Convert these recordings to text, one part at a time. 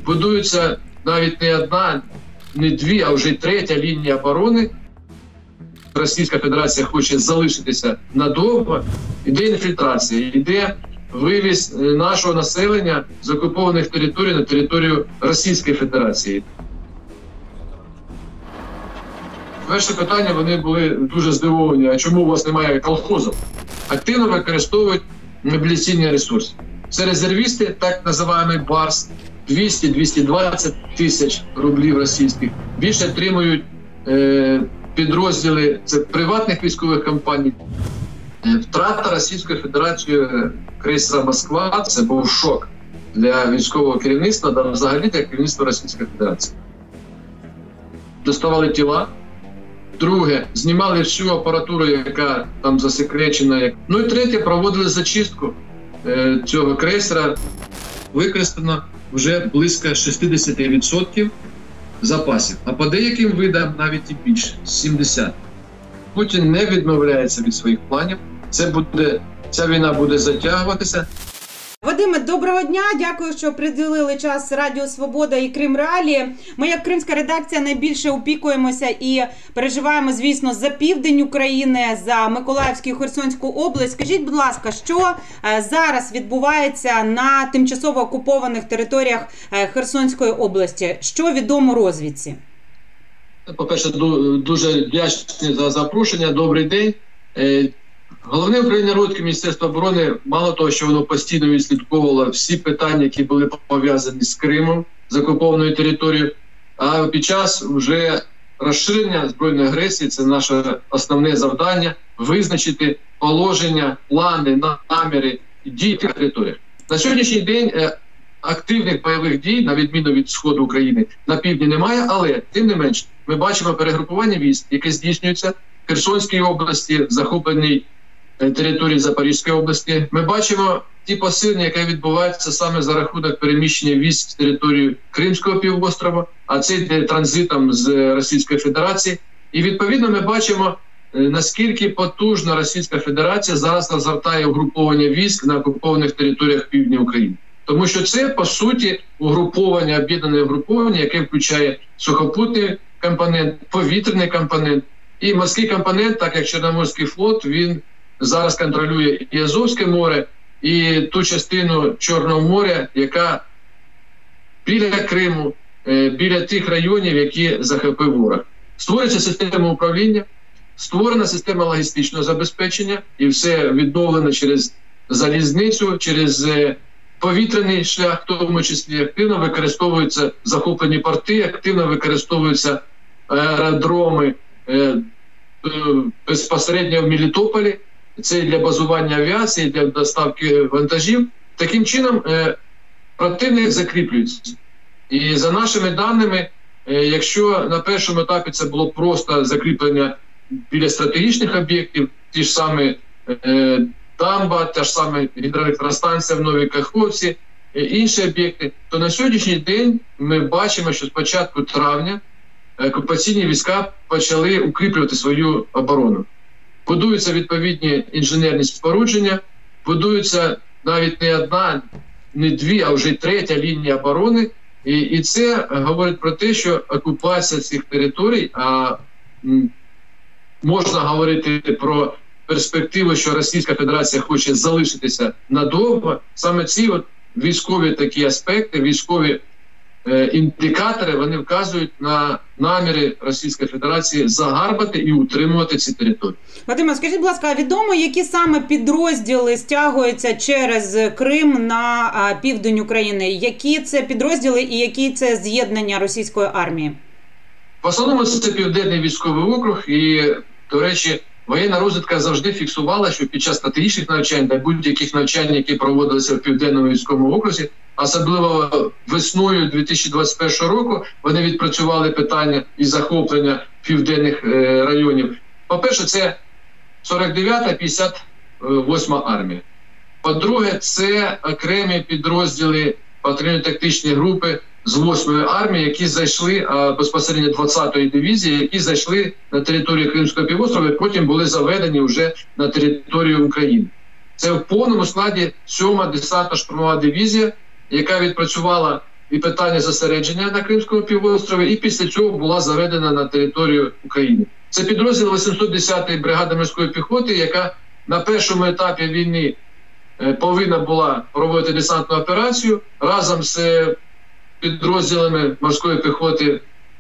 Будується навіть не одна, не дві, а вже й третя лінія оборони. Російська Федерація хоче залишитися надовго. Іде інфільтрація, іде вивіз нашого населення з окупованих територій на територію Російської Федерації. Перше питання, вони були дуже здивовані, а чому у вас немає колхозів? Активно використовують мобілізаційні ресурси. Це резервісти, так називаємий БАРС, 200-220 тисяч рублів російських. Більше отримують підрозділи це приватних військових компаній. Втрата Російської Федерації крейсера «Москва» – це був шок для військового керівництва, та взагалі для керівництва Російської Федерації. Доставали тіла. Друге, знімали всю апаратуру, яка там засекречена. Ну і третє, проводили зачистку цього крейсера. Використано вже близько 60% запасів. А по деяким видам навіть і більше – 70%. Путін не відмовляється від своїх планів. Ця війна буде затягуватися. Вадиме, доброго дня. Дякую, що приділили час Радіо Свобода і Крим Реалії. Ми, як кримська редакція, найбільше опікуємося і переживаємо, звісно, за південь України, за Миколаївську і Херсонську область. Скажіть, будь ласка, що зараз відбувається на тимчасово окупованих територіях Херсонської області? Що відомо розвідці? По-перше, дуже вдячний за запрошення. Добрий день. Головне управління розвідки Міністерства оборони, мало того, що воно постійно відслідковувало всі питання, які були пов'язані з Кримом, з окупованою територією, а під час вже розширення збройної агресії, це наше основне завдання – визначити положення, плани, наміри, дії на територіях. На сьогоднішній день активних бойових дій, на відміну від сходу України, на півдні немає, але, тим не менш, ми бачимо перегрупування військ, яке здійснюється в Херсонській області, захопленій території Запорізької області. Ми бачимо ті посилення, які відбуваються саме за рахунок переміщення військ з території Кримського півострова, а це йде транзитом з Російської Федерації. І відповідно ми бачимо, наскільки потужно Російська Федерація зараз розгортає угруповання військ на окупованих територіях півдня України. Тому що це, по суті, угруповання, об'єднане угруповання, яке включає сухопутний компонент, повітряний компонент і морський компонент, так як Чорноморський флот, він зараз контролює і Азовське море, і ту частину Чорного моря, яка біля Криму, біля тих районів, які захопив ворог. Створюється система управління, створена система логістичного забезпечення, і все відновлено через залізницю, через повітряний шлях, в тому числі активно використовуються захоплені порти, активно використовуються аеродроми безпосередньо в Мелітополі. Це для базування авіації, для доставки вантажів. Таким чином противник закріплюється. І за нашими даними, якщо на першому етапі це було просто закріплення біля стратегічних об'єктів, ті ж самі дамба, та ж сама гідроелектростанція в Новій Каховці, інші об'єкти, то на сьогоднішній день ми бачимо, що з початку травня окупаційні війська почали укріплювати свою оборону. Будуються відповідні інженерні спорудження, будуються навіть не одна, не дві, а вже й третя лінія оборони. І це говорить про те, що окупація цих територій, можна говорити про перспективу, що Російська Федерація хоче залишитися надовго. Саме ці військові такі аспекти, військові індикатори, вони вказують на наміри Російської Федерації загарбати і утримувати ці території. Вадиме, скажіть, будь ласка, відомо, які саме підрозділи стягуються через Крим на південь України? Які це підрозділи і які це з'єднання російської армії? В основному це Південний військовий округ і, до речі, воєнна розвідка завжди фіксувала, що під час стратегічних навчань та будь-яких навчань, які проводилися в Південному військовому окрузі, особливо весною 2021 року, вони відпрацювали питання і захоплення південних районів. По-перше, це 49-та, 58-ма армія. По-друге, це окремі підрозділи, патрульно-тактичні групи з 8-ї армії, які зайшли, безпосередньо 20-ї дивізії, які зайшли на територію Кримського півострова і потім були заведені вже на територію України. Це в повному складі 7-ма десантно-штурмова дивізія, яка відпрацювала і питання зосередження на Кримському півострові, і після цього була заведена на територію України. Це підрозділ 810-ї бригади морської піхоти, яка на першому етапі війни повинна була проводити десантну операцію разом з підрозділами морської піхоти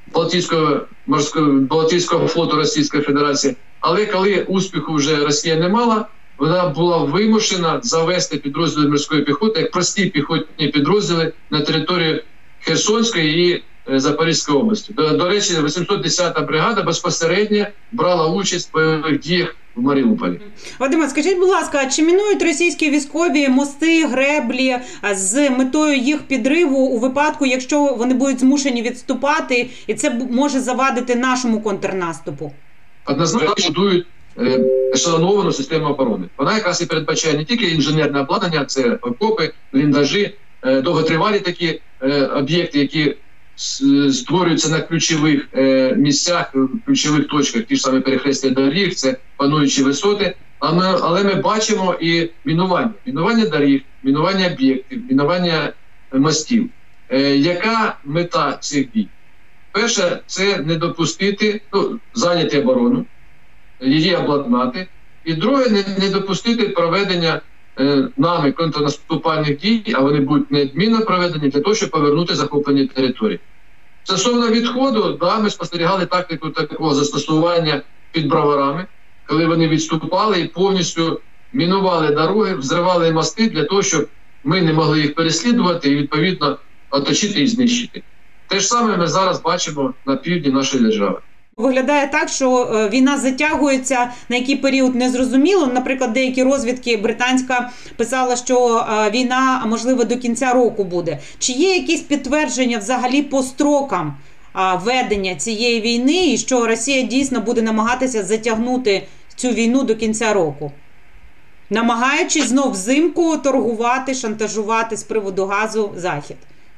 Балтійського флоту Російської Федерації. Але коли успіху вже Росія не мала, вона була вимушена завести підрозділи морської піхоти, як прості піхотні підрозділи, на територію Херсонської і Запорізької області. До речі, 810-та бригада безпосередньо брала участь в бойових діях в Маріуполі. Вадиме, скажіть, будь ласка, чи мінують російські військові мости, греблі з метою їх підриву у випадку, якщо вони будуть змушені відступати, і це може завадити нашому контрнаступу? Однозначно будують ешелоновану систему оборони. Вона якраз і передбачає не тільки інженерне обладнання, це окопи, бліндажі, довготривалі такі об'єкти, які створюються на ключових місцях, ключових точках, ті ж самі перехрестя доріг, це пануючі висоти. Але ми бачимо і мінування. Мінування доріг, мінування об'єктів, мінування мостів. Яка мета цих дій? Перше, це не допустити, зайняти оборону, її обладнати. І друге, не допустити проведення нами контрнаступальних дій, а вони будуть неодмінно проведені для того, щоб повернути захоплені території. Стосовно відходу, ми спостерігали тактику такого застосування під Броварами, коли вони відступали і повністю мінували дороги, взривали мости для того, щоб ми не могли їх переслідувати і, відповідно, оточити і знищити. Те ж саме ми зараз бачимо на півдні нашої держави. Виглядає так, що війна затягується, на який період не зрозуміло. Наприклад, деякі розвідки британська писала, що війна, можливо, до кінця року буде. Чи є якісь підтвердження взагалі по строкам ведення цієї війни і що Росія дійсно буде намагатися затягнути цю війну до кінця року? Намагаючись знов взимку торгувати, шантажувати з приводу газу Захід?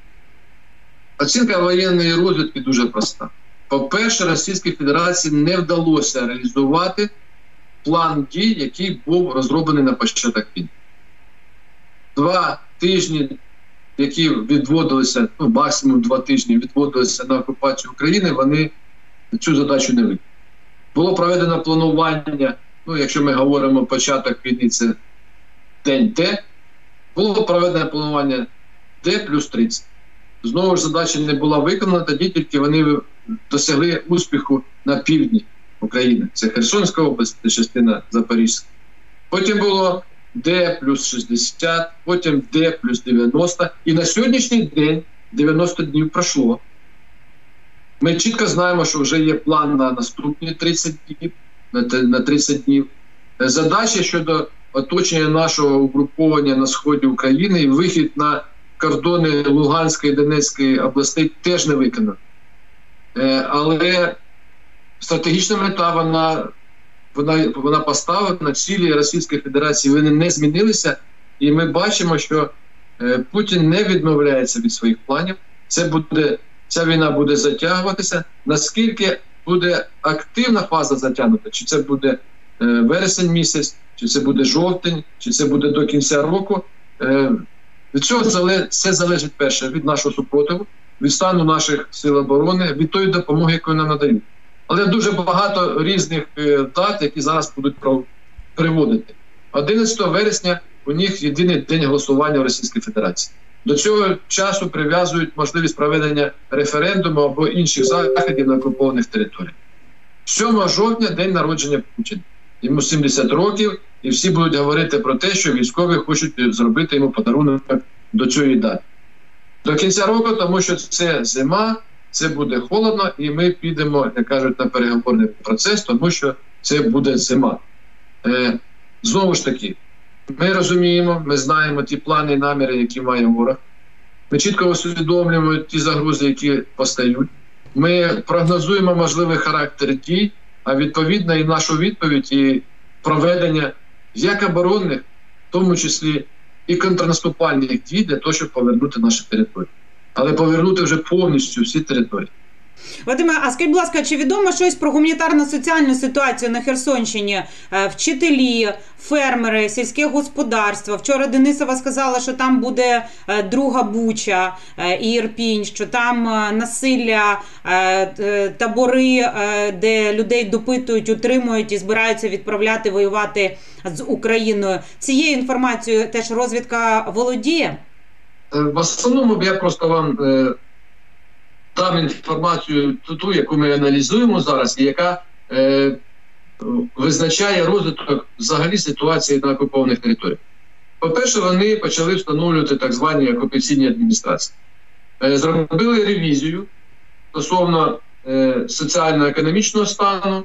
Оцінка воєнної розвідки дуже проста. По-перше, Російській Федерації не вдалося реалізувати план дій, який був розроблений на початок війни. 2 тижні, які відводилися, максимум 2 тижні відводилися на окупацію України, вони цю задачу не виконали. Було проведено планування, якщо ми говоримо початок війни, це день Д, було проведено планування Д плюс 30. Знову ж задача не була виконана, тоді тільки вони досягли успіху на півдні України. Це Херсонська область, це частина Запорізька. Потім було Д плюс 60, потім Д плюс 90. І на сьогоднішній день 90 днів пройшло. Ми чітко знаємо, що вже є план на наступні 30 днів, на 30 днів. Задача щодо оточення нашого угруповання на сході України і вихід на кордони Луганської і Донецької областей теж не виконана. Але стратегічна мета, вона поставлена, цілі Російської Федерації вони не змінилися, і ми бачимо, що Путін не відмовляється від своїх планів. Ця війна буде затягуватися. Наскільки буде активна фаза затягнута, чи це буде вересень місяць, чи це буде жовтень, чи це буде до кінця року, від цього все залежить перше від нашого супротиву, від стану наших сил оборони, від тої допомоги, яку нам надають. Але дуже багато різних дат, які зараз будуть приводити. 11 вересня у них єдиний день голосування в Російській Федерації. До цього часу прив'язують можливість проведення референдуму або інших заходів на окупованих територіях. 7 жовтня – день народження Путіна. Йому 70 років, і всі будуть говорити про те, що військові хочуть зробити йому подарунок до цієї дати. До кінця року, тому що це зима, це буде холодно, і ми підемо, як кажуть, на переговорний процес, тому що це буде зима. Знову ж таки, ми розуміємо, ми знаємо ті плани і наміри, які має ворог. Ми чітко усвідомлюємо ті загрози, які постають. Ми прогнозуємо можливий характер дій, а відповідно і нашу відповідь, і проведення як оборонних, в тому числі і контрнаступальних дій для того, щоб повернути наші території. Але повернути вже повністю всі території. Вадиме, а скажіть, будь ласка, чи відомо щось про гуманітарно-соціальну ситуацію на Херсонщині? Вчителі, фермери, сільське господарство. Вчора Денисова сказала, що там буде друга Буча і Ірпінь, що там насилля, табори, де людей допитують, утримують і збираються відправляти воювати з Україною. Цією інформацією теж розвідка володіє? В основному я просто вам дам інформацію ту, яку ми аналізуємо зараз, і яка визначає розвиток взагалі ситуації на окупованих територіях. По-перше, вони почали встановлювати так звані окупаційні адміністрації. Зробили ревізію стосовно соціально-економічного стану,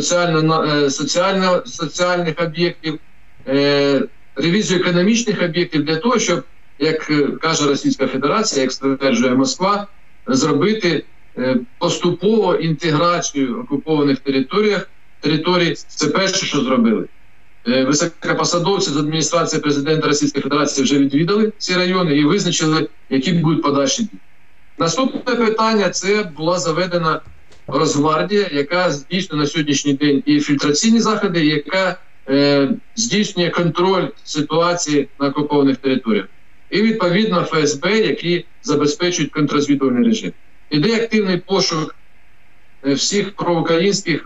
соціальних об'єктів, ревізію економічних об'єктів для того, щоб, як каже Російська Федерація, як стверджує Москва, зробити поступово інтеграцію окупованих територій. Це перше, що зробили. Високопосадовці з адміністрації президента Російської Федерації вже відвідали ці райони і визначили, які будуть подальші дії. Наступне питання – це була заведена Росгвардія, яка здійснює на сьогоднішній день і фільтраційні заходи, яка здійснює контроль ситуації на окупованих територіях. І, відповідно, ФСБ, які забезпечують контррозвідувальний режим. Іде активний пошук всіх проукраїнських,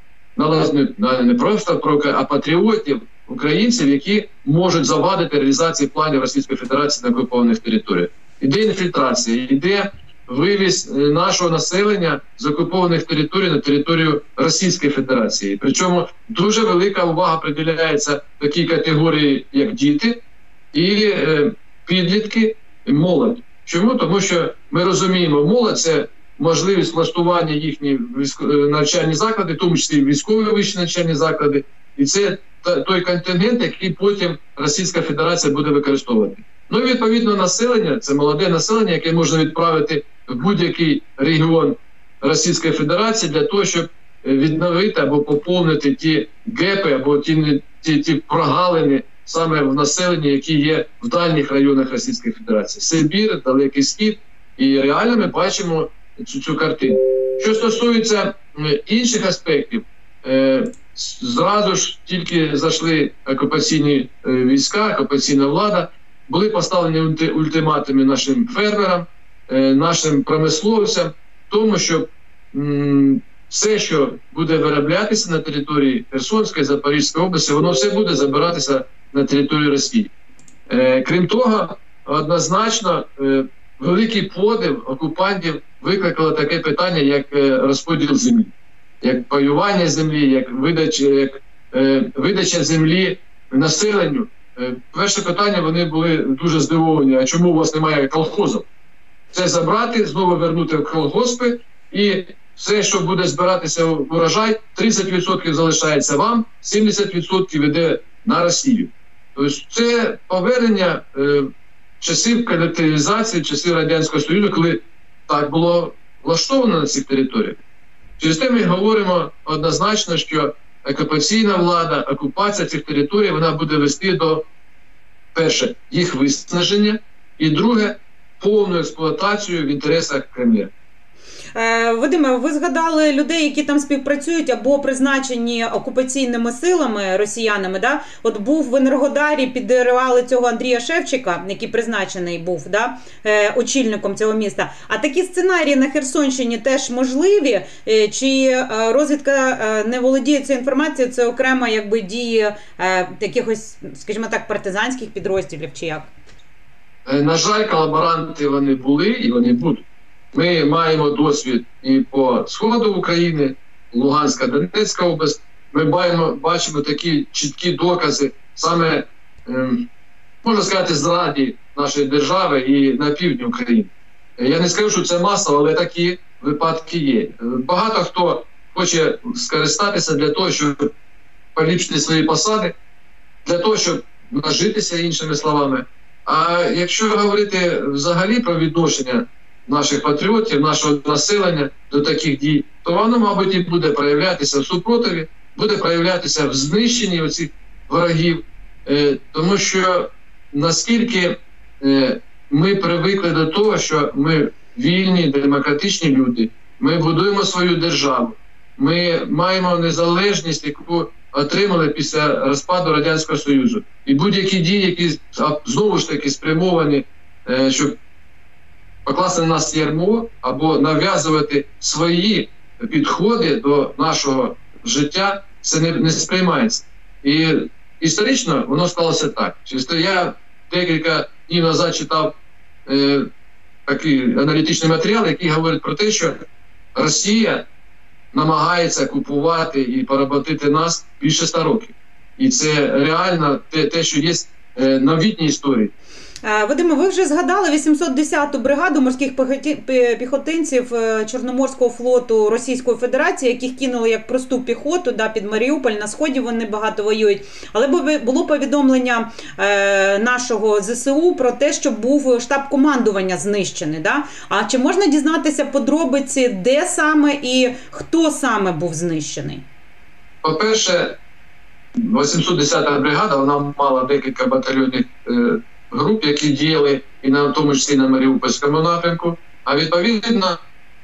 не просто проукраїнських, а патріотів, українців, які можуть завадити реалізації планів Російської Федерації на окупованих територіях. Іде інфільтрація, іде вивіз нашого населення з окупованих територій на територію Російської Федерації. Причому дуже велика увага приділяється такій категорії, як діти і підлітки, молодь. Чому? Тому що ми розуміємо, молодь – це можливість влаштування їхні навчальні заклади, в тому числі військові вищі навчальні заклади. І це той контингент, який потім Російська Федерація буде використовувати. Ну і відповідно населення, це молоде населення, яке можна відправити в будь-який регіон Російської Федерації для того, щоб відновити або поповнити ті гепи, або ті прогалини саме в населенні, які є в дальніх районах Російської Федерації. Сибір, Далекий Схід. І реально ми бачимо цю картину. Що стосується інших аспектів, зразу ж тільки зайшли окупаційні війська, окупаційна влада, були поставлені ультиматуми нашим фермерам, нашим промисловцям, тому що все, що буде вироблятися на території Херсонської, Запорізької області, воно все буде забиратися на територію Росії. Крім того, однозначно, великий подив окупантів викликало таке питання, як розподіл землі, як паювання землі, як видача землі населенню. Перше питання, вони були дуже здивовані, а чому у вас немає колхозів? Це забрати, знову вернути в колгоспи, і все, що буде збиратися в урожай, 30% залишається вам, 70% йде на Росію. Тобто це повернення часів колективізації, часів Радянського Союзу, коли так було влаштовано на цих територіях. Через те ми говоримо однозначно, що окупаційна влада, окупація цих територій, вона буде вести до, перше, їх виснаження, і друге, повну експлуатацію в інтересах Кремля. Вадиме, ви згадали людей, які там співпрацюють або призначені окупаційними силами, росіянами, да? От був в Енергодарі, підривали цього Андрія Шевчика, який призначений був, да? Очільником цього міста. А такі сценарії на Херсонщині теж можливі? Чи розвідка не володіє цією інформацією, це окремо якби дії якихось, скажімо так, партизанських підрозділів, чи як? На жаль, колаборанти вони були і вони будуть. Ми маємо досвід і по сходу України, Луганська, Донецька область. Ми бачимо такі чіткі докази саме, можна сказати, зраді нашої держави і на півдні України. Я не скажу, що це масово, але такі випадки є. Багато хто хоче скористатися для того, щоб поліпшити свої посади, для того, щоб нажитися, іншими словами. А якщо говорити взагалі про відношення наших патріотів, нашого населення до таких дій, то воно, мабуть, і буде проявлятися в супротиві, буде проявлятися в знищенні оцих ворогів, тому що наскільки ми привикли до того, що ми вільні, демократичні люди, ми будуємо свою державу, ми маємо незалежність, яку отримали після розпаду Радянського Союзу. І будь-які дії, які знову ж таки спрямовані, щоб покласти на нас ярмо або нав'язувати свої підходи до нашого життя, це не сприймається. І історично воно сталося так. Я декілька днів назад читав такий аналітичний матеріал, який говорить про те, що Росія намагається купувати і поработити нас більше 100 років. І це реально те, що є новітній історії. Вадиме, ви вже згадали 810-ту бригаду морських піхотинців Чорноморського флоту Російської Федерації, яких кинули як просту піхоту під Маріуполь, на Сході вони багато воюють. Але було повідомлення нашого ЗСУ про те, що був штаб командування знищений. Да? А чи можна дізнатися подробиці, де саме і хто саме був знищений? По-перше, 810-та бригада, вона мала декілька батальйонних груп, які діяли і на тому числі на Маріупольському напрямку. А відповідно,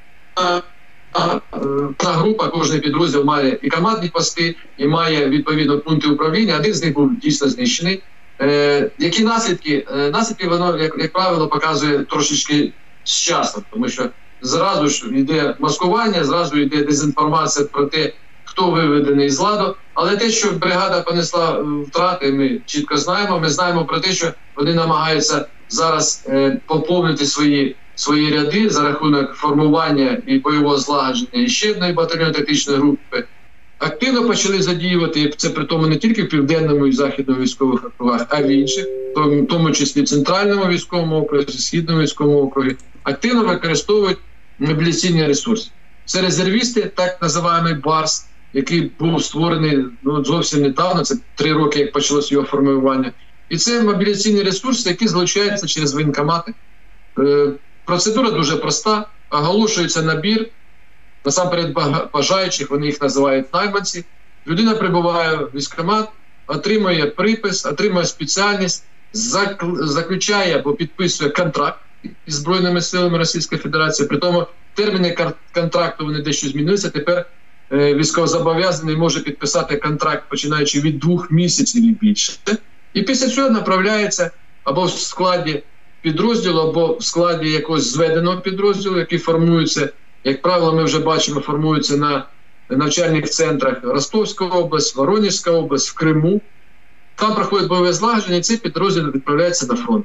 та група, кожен підрозділ має і командні пости, і має відповідно пункти управління. Один з них був дійсно знищений. Які наслідки? Наслідки воно, як правило, показує трошечки з часом, тому що зразу ж йде маскування, зразу йде дезінформація про те, хто виведений з ладу. Але те, що бригада понесла втрати, ми чітко знаємо. Ми знаємо про те, що вони намагаються зараз поповнити свої ряди за рахунок формування і бойового злагодження ще одної батальйонно-тактичної групи. Активно почали задіювати, це при тому не тільки в Південному і Західному військових округах, а й в інших, в тому числі в Центральному військовому округі, Східному військовому округі. Активно використовують мобілізаційні ресурси. Це резервісти, так називаємо БАРС, який був створений зовсім недавно, це 3 роки, як почалося його формування. І це мобілізаційні ресурси, які злучаються через воєнкомати. Процедура дуже проста, оголошується набір, насамперед бажаючих, вони їх називають найманці. Людина прибуває в військкомат, отримує припис, отримує спеціальність, заключає або підписує контракт із Збройними силами Російської Федерації. При тому терміни контракту вони дещо змінилися. Тепер військовозобов'язаний може підписати контракт, починаючи від 2 місяців і більше. І після цього направляється або в складі підрозділу, або в складі якогось зведеного підрозділу, який формується, як правило, ми вже бачимо, формується на навчальних центрах Ростовська область, Воронежська область, в Криму. Там проходить бойове злагодження, і цей підрозділ відправляється на фронт.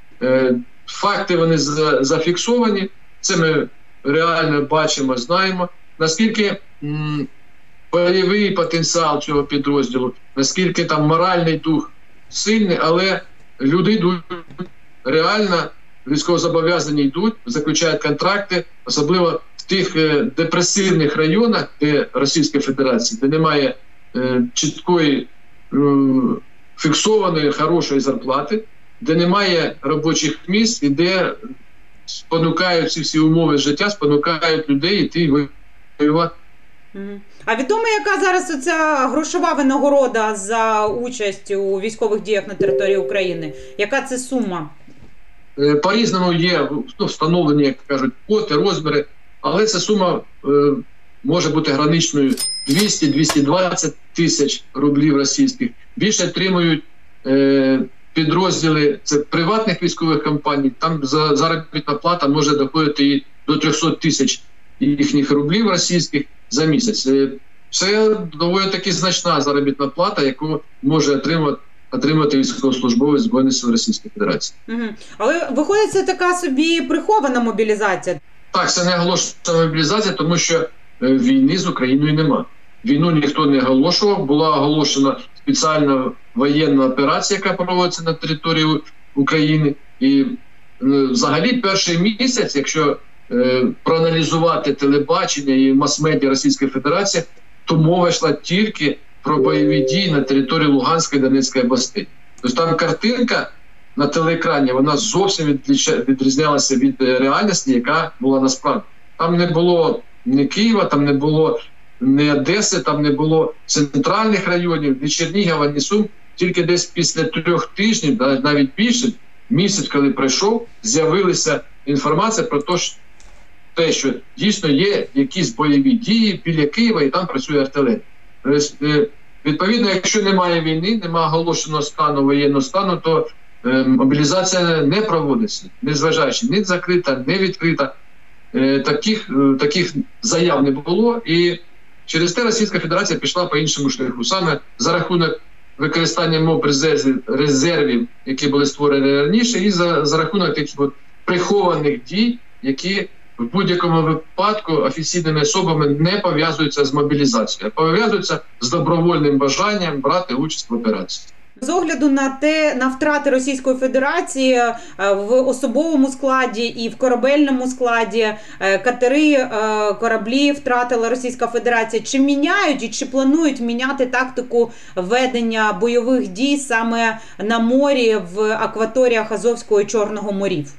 Факти вони зафіксовані, це ми реально бачимо, знаємо. Наскільки бойовий потенціал цього підрозділу, наскільки там моральний дух сильний, але люди йдуть, реально військовозобов'язані йдуть, заключають контракти, особливо в тих депресивних районах, де Російська Федерація, де немає чіткої, фіксованої, хорошої зарплати, де немає робочих місць і де спонукають ці всі умови життя, спонукають людей йти воювати. А відомо, яка зараз оця грошова винагорода за участь у військових діях на території України? Яка це сума? По-різному є встановлені, як кажуть, квоти, розміри, але ця сума може бути граничною 200-220 тисяч рублів російських. Більше отримують підрозділи це приватних військових компаній, там заробітна плата може доходити і до 300 тисяч їхніх рублів російських за місяць. Це доволі таки значна заробітна плата, яку може отримати військовослужбовець Збройних сил Російської Федерації. Але виходить, це така собі прихована мобілізація. Так, це не оголошена мобілізація, тому що війни з Україною нема. Війну ніхто не оголошував, була оголошена спеціальна воєнна операція, яка проводиться на території України. І взагалі перший місяць, якщо проаналізувати телебачення і мас-медіа Російської Федерації, то мова йшла тільки про бойові дії на території Луганської і Донецької областей. Тобто там картинка на телеекрані, вона зовсім відрізнялася від реальності, яка була насправді. Там не було ні Києва, там не було ні Одеси, там не було центральних районів, ні Чернігова, ні Сум. Тільки десь після 3 тижнів, навіть більше, місяць, коли пройшов, з'явилася інформація про те, що дійсно є якісь бойові дії біля Києва і там працює артилерія. Відповідно, якщо немає війни, немає оголошеного стану, воєнного стану, то мобілізація не проводиться, незважаючи ні закрита, ні відкрита. Таких заяв не було, і через те Російська Федерація пішла по іншому шляху. Саме за рахунок використання мов резервів, які були створені раніше, і за рахунок таких прихованих дій, які в будь-якому випадку офіційними особами не пов'язуються з мобілізацією, а пов'язуються з добровольним бажанням брати участь в операції. З огляду на втрати Російської Федерації в особовому складі і в корабельному складі, катери, кораблі втратила Російська Федерація. Чи міняють і чи планують міняти тактику ведення бойових дій саме на морі в акваторіях Азовського і Чорного морів?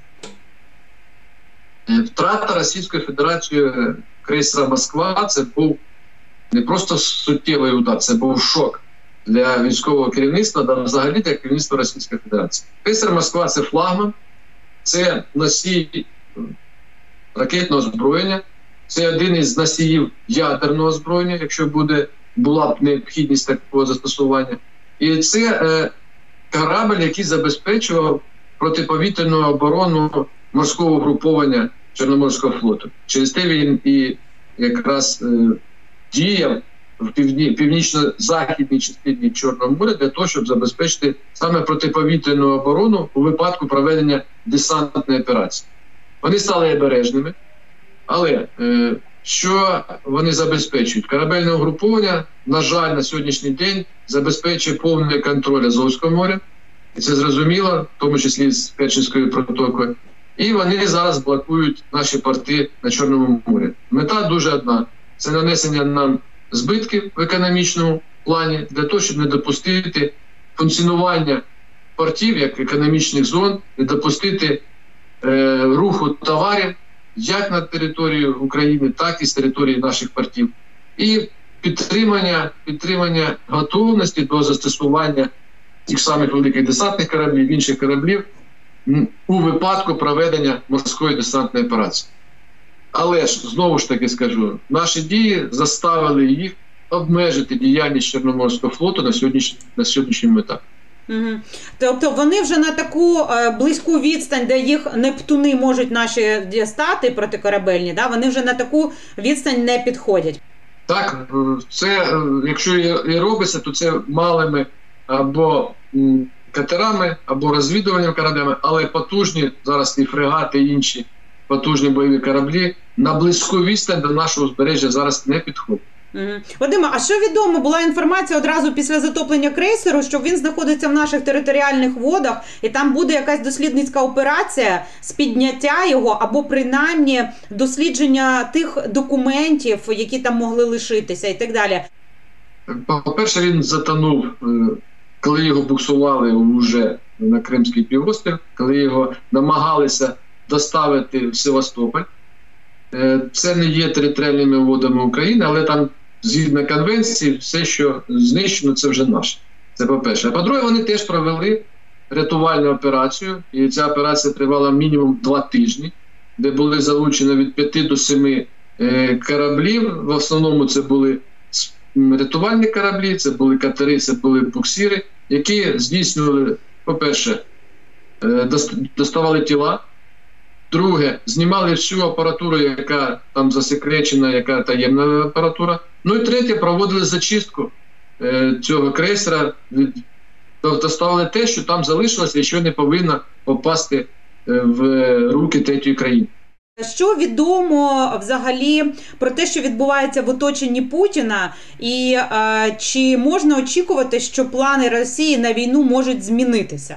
Втрата Російської Федерації крейсера «Москва» – це був не просто суттєвий удар, це був шок для військового керівництва, та взагалі для керівництва Російської Федерації. Крейсер «Москва» – це флагман, це носій ракетного озброєння, це один із носіїв ядерного озброєння, якщо була б необхідність такого застосування. І це корабль, який забезпечував протиповітряну оборону морського угруповання Чорноморського флоту. Через те він і якраз діяв в північно-західній частині Чорного моря для того, щоб забезпечити саме протиповітряну оборону у випадку проведення десантної операції. Вони стали обережними, але що вони забезпечують? Корабельне угруповання, на жаль, на сьогоднішній день забезпечує повний контроль Азовського моря, і це зрозуміло, в тому числі з Керченською протокою. І вони зараз блокують наші порти на Чорному морі. Мета дуже одна – це нанесення нам збитків в економічному плані, для того, щоб не допустити функціонування портів як економічних зон, не допустити руху товарів як на території України, так і з території наших портів. І підтримання готовності до застосування тих самих великих десантних кораблів, інших кораблів у випадку проведення морської десантної операції. Але ж, знову ж таки скажу, наші дії заставили їх обмежити діяльність Чорноморського флоту на сьогоднішньому етапі. Угу. Тобто вони вже на таку близьку відстань, де їх нептуни можуть наші дістати протикорабельні, да? Вони вже на таку відстань не підходять. Так, це, якщо і робиться, то це малими або катерами, або розвідувальними кораблями, але потужні, зараз і фрегати, і інші потужні бойові кораблі на близьку відстань до нашого узбережжя зараз не підходять. Вадиме, а що відомо? Була інформація одразу після затоплення крейсеру, що він знаходиться в наших територіальних водах, і там буде якась дослідницька операція з підняття його, або принаймні дослідження тих документів, які там могли лишитися і так далі. По-перше, він затонув, коли його буксували вже на Кримський півострів, коли його намагалися доставити в Севастополь. Це не є територіальними водами України, але там, згідно конвенції, все, що знищено, це вже наше. Це по-перше. А по-друге, вони теж провели рятувальну операцію, і ця операція тривала мінімум 2 тижні, де були залучені від 5 до 7 кораблів. В основному це були рятувальні кораблі, це були катери, це були буксири, які здійснювали, по-перше, доставали тіла. Друге, знімали всю апаратуру, яка там засекречена, яка таємна апаратура. Ну і третє, проводили зачистку цього крейсера, доставили те, що там залишилося і що не повинно попасти в руки третьої країни. Що відомо взагалі про те, що відбувається в оточенні Путіна, і чи можна очікувати, що плани Росії на війну можуть змінитися?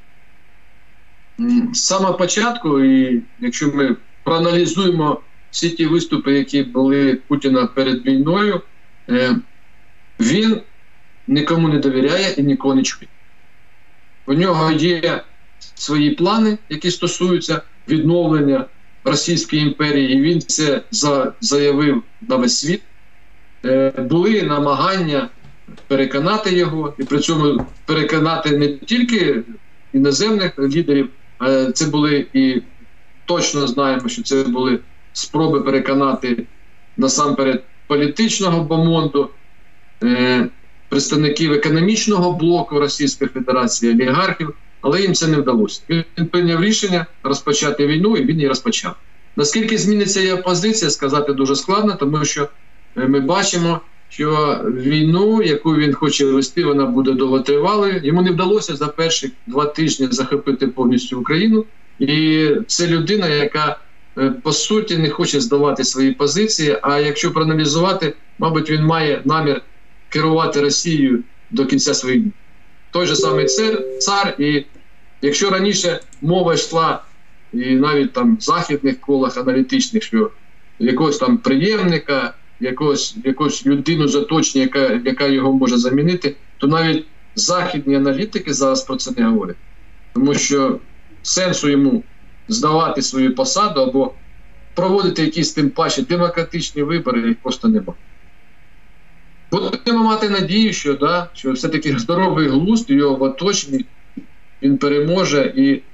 З самого початку, і якщо ми проаналізуємо всі ті виступи, які були Путіна перед війною, він нікому не довіряє і нікого не чує. У нього є свої плани, які стосуються відновлення Російської імперії, і він це заявив на весь світ. Були намагання переконати його, і при цьому переконати не тільки іноземних лідерів, це були і точно знаємо, що це були спроби переконати насамперед політичного бомонду, представників економічного блоку Російської Федерації, олігархів, але їм це не вдалося. Він прийняв рішення розпочати війну, і він її розпочав. Наскільки зміниться його позиція, сказати дуже складно, тому що ми бачимо, що війну, яку він хоче вести, вона буде довготривалою. Йому не вдалося за перші 2 тижні захопити повністю Україну. І це людина, яка, по суті, не хоче здавати свої позиції, а якщо проаналізувати, мабуть, він має намір керувати Росією до кінця своїх днів. Той же самий цар, і якщо раніше мова йшла, і навіть там в західних колах аналітичних, що якогось там преємника, якусь людину з оточення, яка його може замінити, то навіть західні аналітики зараз про це не говорять. Тому що сенсу йому здавати свою посаду або проводити якісь тим паче демократичні вибори, їх просто немає. Будемо мати надію, що все-таки здоровий глузд його в оточенні, він переможе і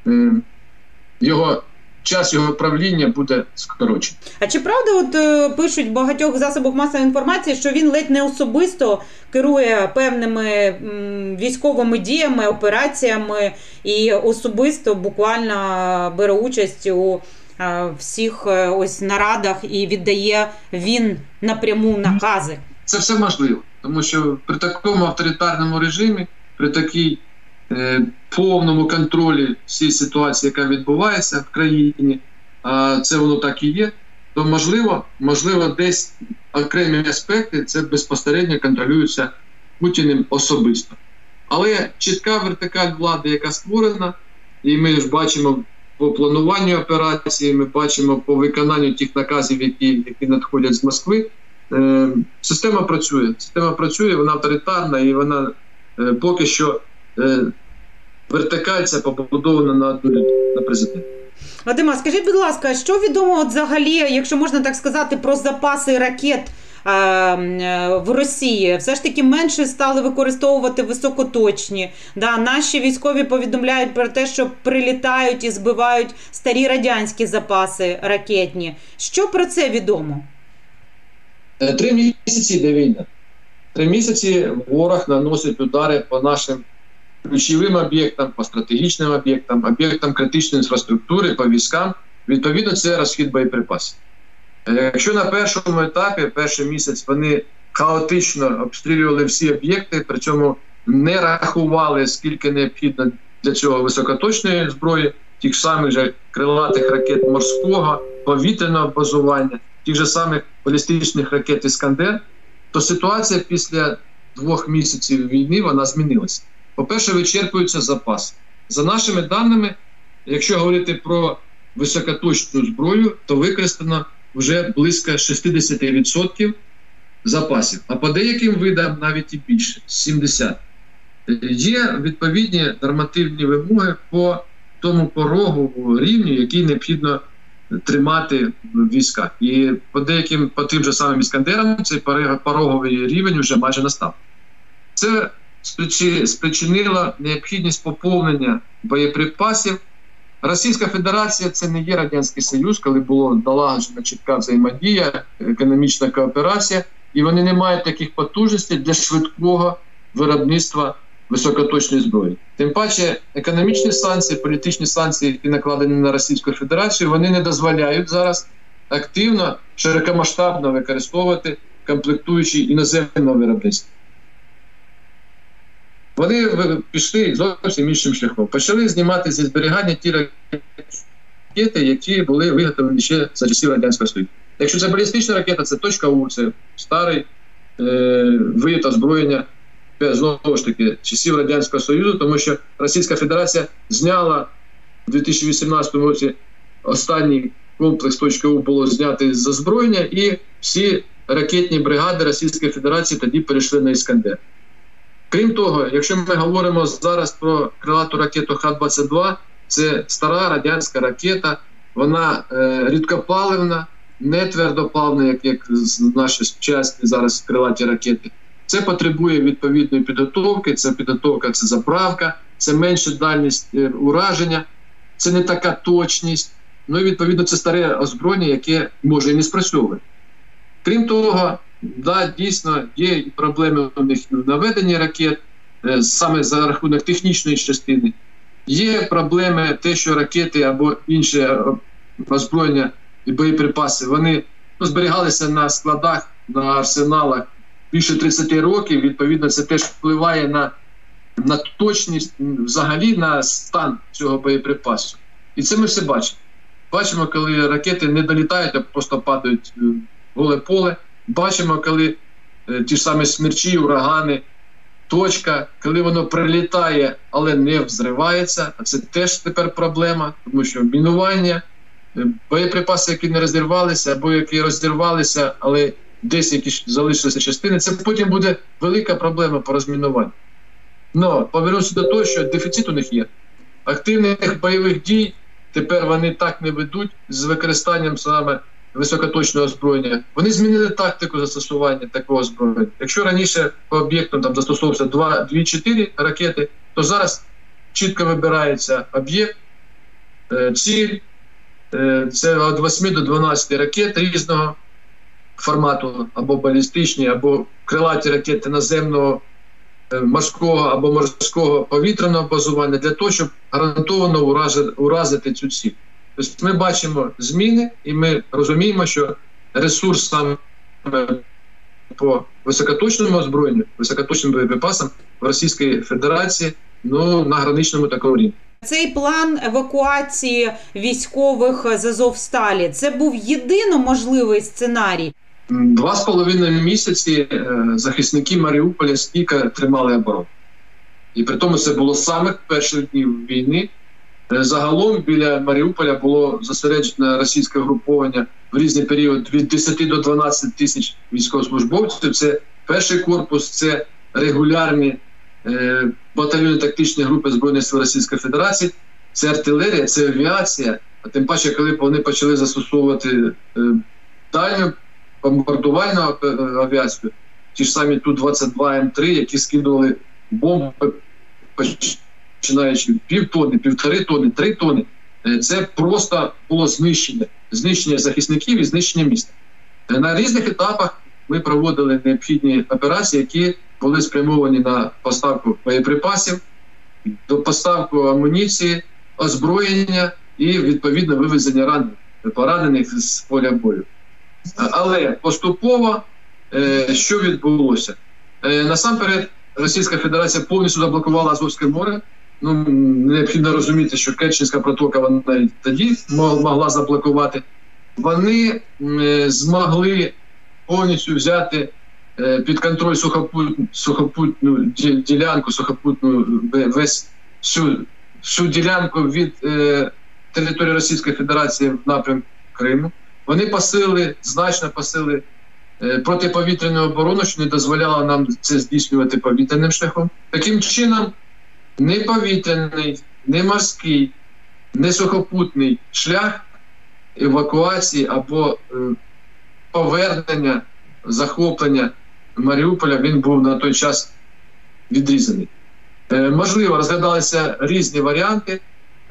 час його правління буде скорочений. А чи правда, пишуть в багатьох засобах масової інформації, що він ледь не особисто керує певними військовими діями, операціями і особисто буквально бере участь у всіх ось нарадах і віддає він напряму накази? Це все можливо, тому що при такому авторитарному режимі, при такій повному контролі всієї ситуації, яка відбувається в країні, а це воно так і є, то можливо десь окремі аспекти це безпосередньо контролюються Путіним особисто. Але чітка вертикаль влади, яка створена, і ми ж бачимо по плануванню операції, ми бачимо по виконанню тих наказів, які надходять з Москви, система працює, вона авторитарна, і вона поки що вертикаль ця побудована на президента. Вадима, скажіть, будь ласка, що відомо взагалі, якщо можна так сказати, про запаси ракет в Росії? Все ж таки менше стали використовувати високоточні. Наші військові повідомляють про те, що прилітають і збивають старі радянські запаси ракетні. Що про це відомо? 3 місяці йде війна. 3 місяці ворог наносить удари по нашим ключовим об'єктам, по стратегічним об'єктам критичної інфраструктури, по військам. Відповідно, це розхід боєприпасів. Якщо на першому етапі, перший місяць, вони хаотично обстрілювали всі об'єкти, при цьому не рахували, скільки необхідно для цього високоточної зброї, тих самих же крилатих ракет морського, повітряного базування, тих же самих балістичних ракет «Іскандер», то ситуація після 2 місяців війни, вона змінилася. По-перше, вичерпуються запаси. За нашими даними, якщо говорити про високоточну зброю, то використано вже близько 60% запасів. А по деяким видам навіть і більше – 70%. Є відповідні нормативні вимоги по тому пороговому рівню, який необхідно тримати в військах. І по тим же самим «Іскандерам» цей пороговий рівень вже майже настав. Це спричинило необхідність поповнення боєприпасів. Російська Федерація – це не є Радянський Союз, коли була налагоджена чітка взаємодія, економічна кооперація, і вони не мають таких потужностей для швидкого виробництва високоточної зброї. Тим паче економічні санкції, політичні санкції, які накладені на Російську Федерацію, вони не дозволяють зараз активно, широкомасштабно використовувати комплектуючі іноземного виробництва. Вони пішли зовсім іншим шляхом. Почали знімати зі зберігання ті ракети, які були виготовлені ще за часів Радянського Союзу. Якщо це балістична ракета, це точка У, це старий вид озброєння, знову ж таки, часів Радянського Союзу, тому що Російська Федерація зняла у 2018 році останній комплекс точка У було знято з озброєння, і всі ракетні бригади Російської Федерації тоді перейшли на «Іскандер». Крім того, якщо ми говоримо зараз про крилату ракету Х-22, це стара радянська ракета, вона рідкопаливна, не твердопаливна, як наші сучасні зараз крилаті ракети. Це потребує відповідної підготовки, це підготовка, це заправка, це менша дальність ураження, це не така точність, Ну і відповідно це старе озброєння, яке може і не спрацьовує. Крім того, да, дійсно є і проблеми у них в наведенні ракет, саме за рахунок технічної частини. Є проблеми те, що ракети або інші озброєння і боєприпаси, вони зберігалися на складах, на арсеналах більше 30 років. Відповідно, це теж впливає на точність, взагалі на стан цього боєприпасу. І це ми все бачимо. Бачимо, коли ракети не долітають, а просто падають в голе поле. Бачимо, коли ті ж самі смерчі, урагани, точка, коли воно прилітає, але не взривається. А це теж тепер проблема, тому що мінування, боєприпаси, які не розірвалися, або які розірвалися, але десь якісь залишилися частини, це потім буде велика проблема по розмінуванню. Но повернуся до того, що дефіцит у них є. Активних бойових дій тепер вони так не ведуть з використанням саме високоточного озброєння. Вони змінили тактику застосування такого озброєння. Якщо раніше по об'єктам там застосовувався 2-4 ракети, то зараз чітко вибирається об'єкт, ціль, це від 8 до 12 ракет різного формату, або балістичні, або крилаті ракети наземного, морського або морського повітряного базування для того, щоб гарантовано уразити цю ціль. Тобто ми бачимо зміни і ми розуміємо, що ресурс саме по високоточному озброєнню, високоточним боєприпасам в Російській Федерації на граничному такому рівні. Цей план евакуації військових з Азовсталі – це був єдино можливий сценарій? 2,5 місяці захисники Маріуполя стійко тримали оборону. І при тому це було з самих перших днів війни. Загалом біля Маріуполя було зосереджено російське угруповання в різний період від 10 до 12 тисяч військовослужбовців. Це перший корпус, це регулярні батальйони тактичні групи Збройних сил Російської Федерації, це артилерія, це авіація. А тим паче, коли вони почали застосовувати дальню бомбардувальну авіацію, ті ж самі Ту-22 М3, які скидували бомби, починаючи півтонни, 1,5 тонни, 3 тонни, це просто було знищення захисників і знищення міста. На різних етапах ми проводили необхідні операції, які були спрямовані на поставку боєприпасів, до поставку амуніції, озброєння і, відповідно, вивезення поранених з поля бою. Але поступово, що відбулося? Насамперед, Російська Федерація повністю заблокувала Азовське море. Необхідно розуміти, що Керченська протока вона і тоді могла заблокувати. Вони змогли повністю взяти під контроль сухопутну ділянку, всю ділянку від території Російської Федерації в напрямку Криму. Вони значно посилили протиповітряну оборону, що не дозволяло нам це здійснювати повітряним шляхом. Таким чином, не повітряний, не морський, не сухопутний шлях евакуації або повернення, захоплення Маріуполя, він був на той час відрізаний. Можливо, розглядалися різні варіанти.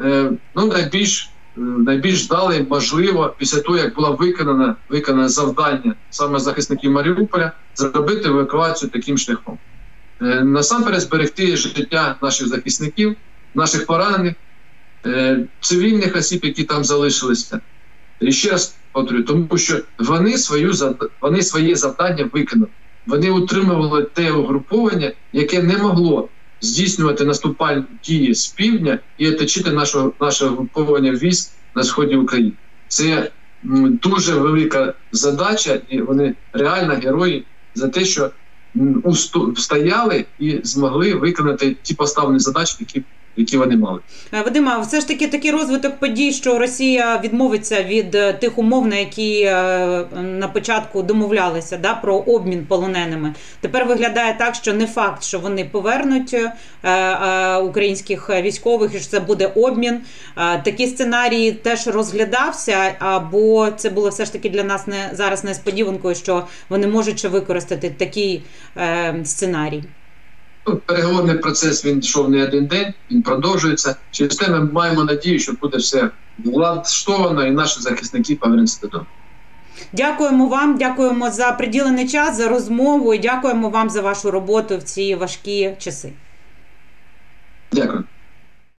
Найбільш вдалий, можливо, після того, як було виконане завдання саме захисників Маріуполя, зробити евакуацію таким шляхом. Насамперед зберегти життя наших захисників, наших поранених, цивільних осіб, які там залишилися. І ще раз повторюю, тому що вони своє завдання виконали. Вони утримували те угруповання, яке не могло здійснювати наступальні дії з півдня і оточити наше угруповання військ на сході України. Це дуже велика задача, і вони реально герої за те, що стояли і змогли виконати ті поставлені задачі, які вони мали. Вадима, все ж таки такий розвиток подій, що Росія відмовиться від тих умов, на які на початку домовлялися, про обмін полоненими. Тепер виглядає так, що не факт, що вони повернуть українських військових і що це буде обмін. Такий сценарій теж розглядався, або це було все ж таки для нас зараз несподіванкою, що вони можуть ще використати такий сценарій? Переговорний процес, він йшов не один день, він продовжується. Через те ми маємо надію, що буде все влаштовано і наші захисники повернуться додому. Дякуємо вам, дякуємо за приділений час, за розмову і дякуємо вам за вашу роботу в ці важкі часи. Дякую.